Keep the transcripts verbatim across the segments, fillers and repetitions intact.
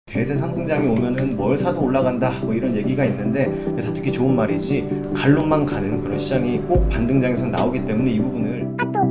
대세 상승장이 오면은 뭘 사도 올라간다 뭐 이런 얘기가 있는데 다 듣기 좋은 말이지 갈론만 가는 그런 시장이 꼭 반등장에서 나오기 때문에 이 부분을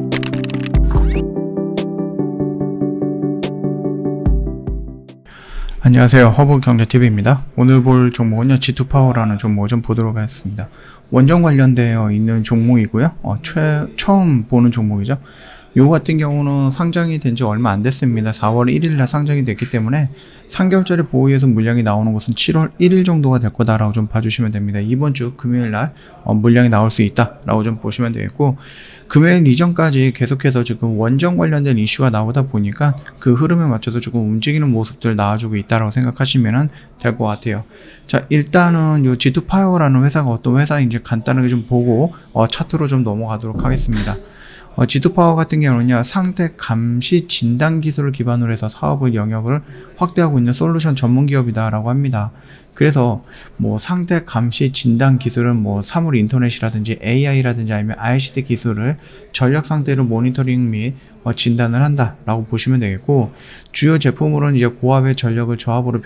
안녕하세요, 허브경제티비입니다. 오늘 볼 종목은요 지투파워라는 종목을 좀 보도록 하겠습니다. 원전 관련되어 있는 종목이고요. 어, 최, 처음 보는 종목이죠. 요 같은 경우는 상장이 된 지 얼마 안 됐습니다. 사월 일일날 상장이 됐기 때문에 삼 개월짜리 보유해서 물량이 나오는 것은 칠월 일일 정도가 될 거다라고 좀 봐주시면 됩니다. 이번 주 금요일날 어, 물량이 나올 수 있다라고 좀 보시면 되겠고, 금요일 이전까지 계속해서 지금 원전 관련된 이슈가 나오다 보니까 그 흐름에 맞춰서 조금 움직이는 모습들 나와주고 있다라고 생각하시면 될 것 같아요. 자, 일단은 요 지투파워라는 회사가 어떤 회사인지 간단하게 좀 보고 어, 차트로 좀 넘어가도록 하겠습니다. 어, 지투파워 같은 경우는요, 상태 감시 진단 기술을 기반으로 해서 사업의 영역을 확대하고 있는 솔루션 전문 기업이다라고 합니다. 그래서 뭐 상태 감시 진단 기술은 뭐 사물 인터넷이라든지 에이아이라든지 아니면 아이씨티 기술을 전력 상태로 모니터링 및 어, 진단을 한다라고 보시면 되겠고, 주요 제품으로는 이제 고압의 전력을 저압으로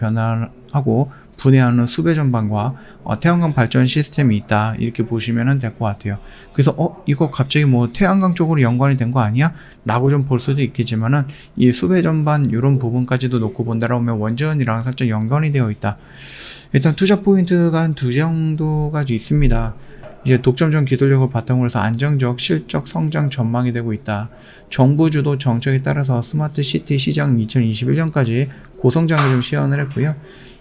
변환하고 분해하는 수배 전반과 어, 태양광 발전 시스템이 있다, 이렇게 보시면 될 것 같아요. 그래서 어 이거 갑자기 뭐 태양광 쪽으로 연관이 된 거 아니야? 라고 좀 볼 수도 있겠지만은 이 수배 전반 이런 부분까지도 놓고 본다라고 하면 원전이랑 살짝 연관이 되어 있다. 일단 투자 포인트가 한 두 정도가 있습니다. 이제 독점적 기술력을 바탕으로 해서 안정적 실적 성장 전망이 되고 있다. 정부 주도 정책에 따라서 스마트 시티 시장 이천이십일년까지 고성장을 좀 시현을 했고요.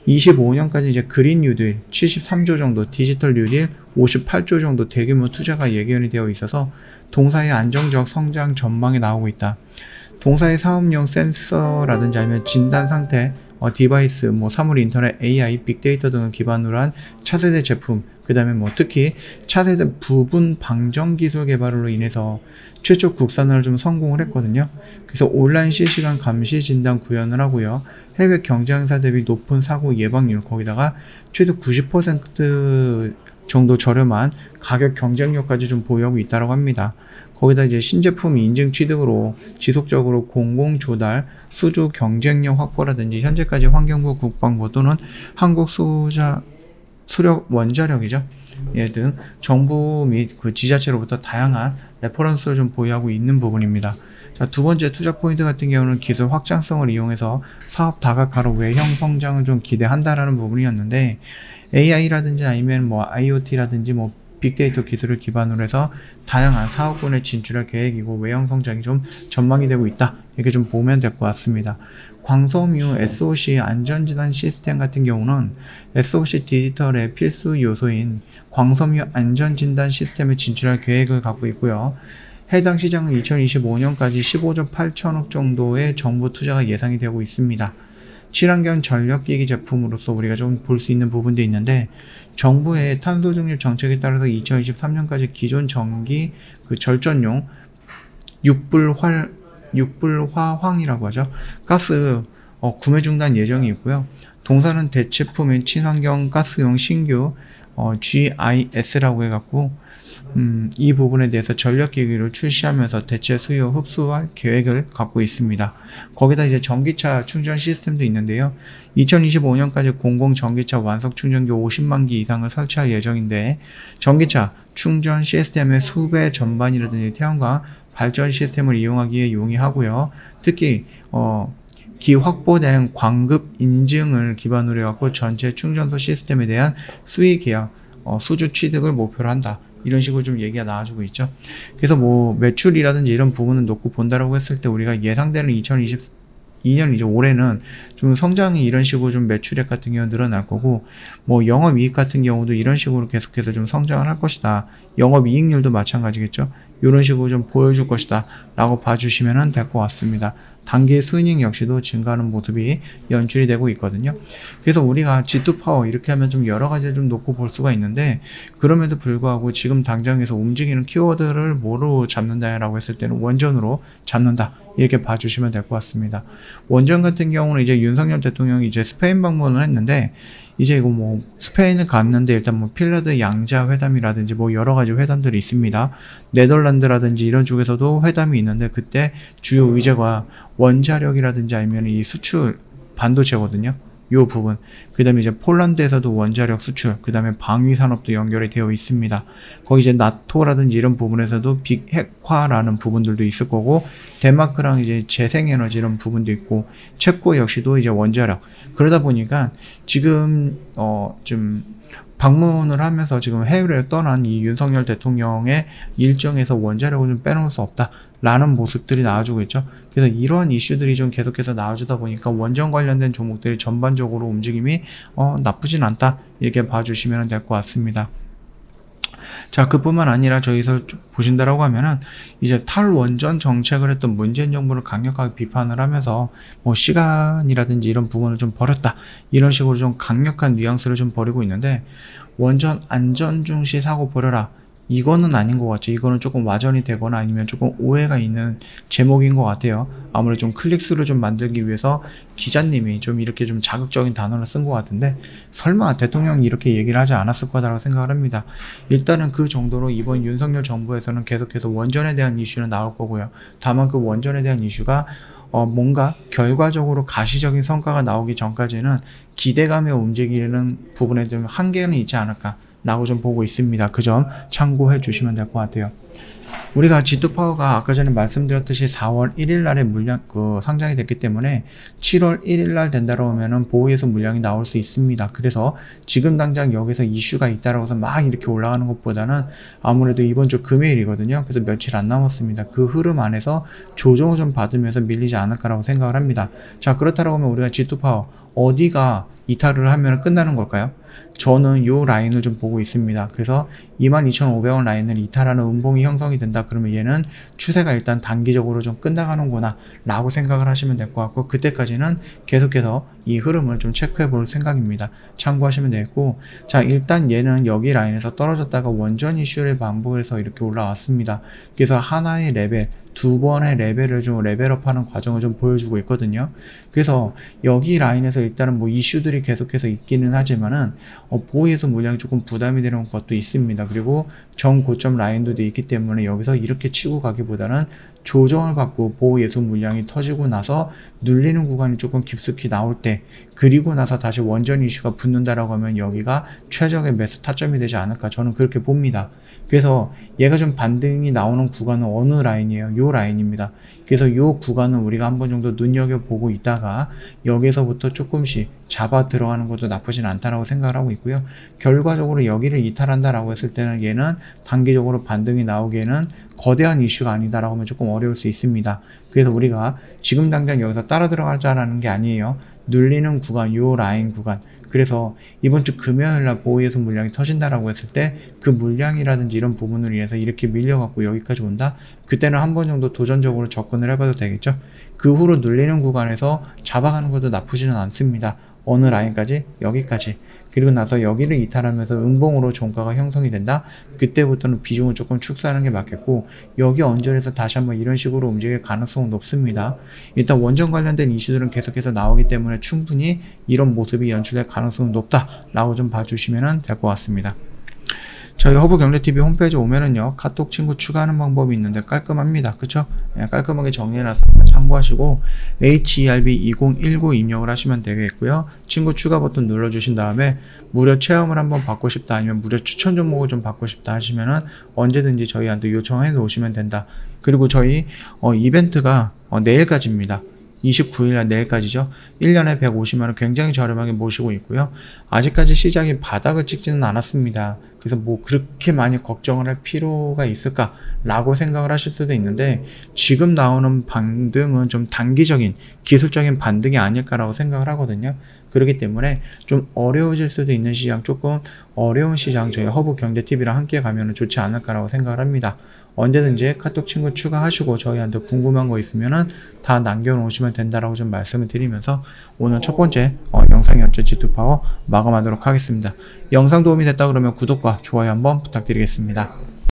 이십오년까지 이제 그린 뉴딜 칠십삼조 정도, 디지털 뉴딜 오십팔조 정도 대규모 투자가 예견이 되어 있어서 동사의 안정적 성장 전망이 나오고 있다. 동사의 사업용 센서라든지 아니면 진단 상태, 어, 디바이스, 뭐 사물 인터넷, 에이아이, 빅데이터 등을 기반으로 한 차세대 제품, 그 다음에 뭐 특히 차세대 부분 방정 기술 개발로 인해서 최초 국산화를 좀 성공을 했거든요. 그래서 온라인 실시간 감시 진단 구현을 하고요. 해외 경쟁사 대비 높은 사고 예방률, 거기다가 최대 구십 퍼센트 정도 저렴한 가격 경쟁력까지 좀 보유하고 있다고 합니다. 거기다 이제 신제품 인증 취득으로 지속적으로 공공 조달, 수주 경쟁력 확보라든지 현재까지 환경부, 국방부 또는 한국 수자 수력 원자력이죠. 예, 등 정부 및 그 지자체로부터 다양한 레퍼런스를 좀 보유하고 있는 부분입니다. 자, 두 번째 투자 포인트 같은 경우는 기술 확장성을 이용해서 사업 다각화로 외형 성장을 좀 기대한다라는 부분이었는데, 에이아이라든지 아니면 뭐 아이오티라든지 뭐 빅데이터 기술을 기반으로 해서 다양한 사업군에 진출할 계획이고 외형 성장이 좀 전망이 되고 있다, 이렇게 좀 보면 될 것 같습니다. 광섬유 에스오씨 안전진단 시스템 같은 경우는 에스오씨 디지털의 필수 요소인 광섬유 안전진단 시스템에 진출할 계획을 갖고 있고요. 해당 시장은 이천이십오년까지 십오조 팔천억 정도의 정부 투자가 예상이 되고 있습니다. 친환경 전력기기 제품으로서 우리가 좀 볼 수 있는 부분도 있는데, 정부의 탄소 중립 정책에 따라서 이천이십삼년까지 기존 전기 그 절전용 육불활 육불화황이라고 하죠. 가스 어, 구매 중단 예정이 있고요. 동사는 대체품인 친환경 가스용 신규 어, 지아이에스라고 해갖고 음, 이 부분에 대해서 전력기기를 출시하면서 대체 수요 흡수할 계획을 갖고 있습니다. 거기다 이제 전기차 충전 시스템도 있는데요. 이천이십오년까지 공공 전기차 완속 충전기 오십만 기 이상을 설치할 예정인데, 전기차 충전 시스템의 수배 전반이라든지 태양광 발전 시스템을 이용하기에 용이하고요. 특히 어, 기 확보된 광급 인증을 기반으로 해갖고 전체 충전소 시스템에 대한 수의 계약, 어, 수주 취득을 목표로 한다, 이런 식으로 좀 얘기가 나와주고 있죠. 그래서 뭐 매출이라든지 이런 부분을 놓고 본다라고 했을 때 우리가 예상되는 이천이십이년 이제 올해는 좀 성장이 이런 식으로 좀 매출액 같은 경우 늘어날 거고, 뭐 영업이익 같은 경우도 이런 식으로 계속해서 좀 성장을 할 것이다. 영업이익률도 마찬가지겠죠. 이런 식으로 좀 보여줄 것이다 라고 봐주시면 될 것 같습니다. 단기 수익 역시도 증가하는 모습이 연출이 되고 있거든요. 그래서 우리가 지투파워 이렇게 하면 좀 여러 가지를 좀 놓고 볼 수가 있는데, 그럼에도 불구하고 지금 당장에서 움직이는 키워드를 뭐로 잡는다라고 했을 때는 원전으로 잡는다, 이렇게 봐주시면 될 것 같습니다. 원전 같은 경우는 이제 윤석열 대통령이 이제 스페인 방문을 했는데, 이제 이거 뭐 스페인을 갔는데 일단 뭐 핀란드 양자 회담이라든지 뭐 여러 가지 회담들이 있습니다. 네덜란드라든지 이런 쪽에서도 회담이 있는데, 그때 주요 의제가 원자력이라든지 아니면 이 수출 반도체거든요. 요 부분, 그 다음에 이제 폴란드에서도 원자력 수출, 그 다음에 방위 산업도 연결이 되어 있습니다. 거기 이제 나토라든지 이런 부분에서도 빅핵화라는 부분들도 있을 거고, 덴마크랑 이제 재생에너지 이런 부분도 있고, 체코 역시도 이제 원자력. 그러다 보니까 지금 어좀 방문을 하면서 지금 해외를 떠난 이 윤석열 대통령의 일정에서 원자력을 좀 빼놓을 수 없다라는 모습들이 나와주고 있죠. 그래서 이러한 이슈들이 좀 계속해서 나와주다 보니까 원전 관련된 종목들이 전반적으로 움직임이 어, 나쁘진 않다, 이렇게 봐주시면 될 것 같습니다. 자, 그뿐만 아니라 저기서 보신다라고 하면은 이제 탈원전 정책을 했던 문재인 정부를 강력하게 비판을 하면서 뭐 시간이라든지 이런 부분을 좀 버렸다, 이런 식으로 좀 강력한 뉘앙스를 좀 버리고 있는데, 원전 안전 중시 사고 버려라, 이거는 아닌 것 같죠. 이거는 조금 와전이 되거나 아니면 조금 오해가 있는 제목인 것 같아요. 아무래도 좀 클릭수를 좀 만들기 위해서 기자님이 좀 이렇게 좀 자극적인 단어를 쓴 것 같은데, 설마 대통령이 이렇게 얘기를 하지 않았을 거다라고 생각을 합니다. 일단은 그 정도로 이번 윤석열 정부에서는 계속해서 원전에 대한 이슈는 나올 거고요. 다만 그 원전에 대한 이슈가 어 뭔가 결과적으로 가시적인 성과가 나오기 전까지는 기대감에 움직이는 부분에 좀 한계는 있지 않을까 라고 좀 보고 있습니다. 그 점 참고해 주시면 될 것 같아요. 우리가 지투파워가 아까 전에 말씀드렸듯이 사월 일일 날에 물량 그 상장이 됐기 때문에 칠월 일일 날 된다고 하면은 보호예수 물량이 나올 수 있습니다. 그래서 지금 당장 여기서 이슈가 있다라고 해서 막 이렇게 올라가는 것보다는 아무래도 이번 주 금요일이거든요. 그래서 며칠 안 남았습니다. 그 흐름 안에서 조정을 좀 받으면서 밀리지 않을까라고 생각을 합니다. 자, 그렇다고 하면 우리가 지투파워 어디가 이탈을 하면 끝나는 걸까요? 저는 요 라인을 좀 보고 있습니다. 그래서 이만 이천오백 원 라인을 이탈하는 음봉이 형성이 된다 그러면 얘는 추세가 일단 단기적으로 좀 끝나가는구나 라고 생각을 하시면 될 것 같고, 그때까지는 계속해서 이 흐름을 좀 체크해 볼 생각입니다. 참고하시면 되겠고, 자, 일단 얘는 여기 라인에서 떨어졌다가 원전 이슈를 반복해서 이렇게 올라왔습니다. 그래서 하나의 레벨, 두 번의 레벨을 좀 레벨업하는 과정을 좀 보여주고 있거든요. 그래서 여기 라인에서 일단은 뭐 이슈들이 계속해서 있기는 하지만은 어, 보호예수 물량이 조금 부담이 되는 것도 있습니다. 그리고 정고점 라인도 돼 있기 때문에 여기서 이렇게 치고 가기보다는 조정을 받고 보호예수 물량이 터지고 나서 눌리는 구간이 조금 깊숙이 나올 때, 그리고 나서 다시 원전 이슈가 붙는다라고 하면 여기가 최적의 매수 타점이 되지 않을까, 저는 그렇게 봅니다. 그래서 얘가 좀 반등이 나오는 구간은 어느 라인이에요? 요 라인입니다. 그래서 요 구간은 우리가 한번 정도 눈여겨보고 있다가 여기서부터 조금씩 잡아 들어가는 것도 나쁘진 않다라고 생각을 하고 있고요. 결과적으로 여기를 이탈한다라고 했을 때는 얘는 단기적으로 반등이 나오기에는 거대한 이슈가 아니다라고 하면 조금 어려울 수 있습니다. 그래서 우리가 지금 당장 여기서 따라 들어가자라는 게 아니에요. 눌리는 구간, 요 라인 구간. 그래서 이번 주 금요일날 보호예수 물량이 터진다라고 했을 때 그 물량이라든지 이런 부분을 위해서 이렇게 밀려갖고 여기까지 온다? 그때는 한 번 정도 도전적으로 접근을 해봐도 되겠죠? 그 후로 눌리는 구간에서 잡아가는 것도 나쁘지는 않습니다. 어느 라인까지? 여기까지. 그리고 나서 여기를 이탈하면서 음봉으로 종가가 형성이 된다? 그때부터는 비중을 조금 축소하는 게 맞겠고, 여기 언저리에서 다시 한번 이런 식으로 움직일 가능성은 높습니다. 일단 원전 관련된 이슈들은 계속해서 나오기 때문에 충분히 이런 모습이 연출될 가능성은 높다라고 좀 봐주시면 될 것 같습니다. 저희 허브경제티비 홈페이지 오면은요, 카톡 친구 추가하는 방법이 있는데 깔끔합니다. 그쵸? 네, 깔끔하게 정리해놨으니까 참고하시고 에이치이알비 이공일구 입력을 하시면 되겠고요. 친구 추가 버튼 눌러주신 다음에 무료 체험을 한번 받고 싶다, 아니면 무료 추천 종목을 좀 받고 싶다 하시면은 언제든지 저희한테 요청해 놓으시면 된다. 그리고 저희 어, 이벤트가 어, 내일까지입니다. 이십구일날 내일까지죠. 일 년에 백오십만 원 굉장히 저렴하게 모시고 있고요. 아직까지 시장이 바닥을 찍지는 않았습니다. 그래서 뭐 그렇게 많이 걱정을 할 필요가 있을까 라고 생각을 하실 수도 있는데, 지금 나오는 반등은 좀 단기적인 기술적인 반등이 아닐까라고 생각을 하거든요. 그렇기 때문에 좀 어려워질 수도 있는 시장, 조금 어려운 시장 저희 허브경제티비랑 함께 가면 좋지 않을까라고 생각을 합니다. 언제든지 카톡 친구 추가하시고 저희한테 궁금한 거 있으면은 다 남겨놓으시면 된다라고 좀 말씀을 드리면서 오늘 첫 번째 어, 영상이었죠. 지투파워 마감하도록 하겠습니다. 영상 도움이 됐다 그러면 구독과 좋아요 한번 부탁드리겠습니다.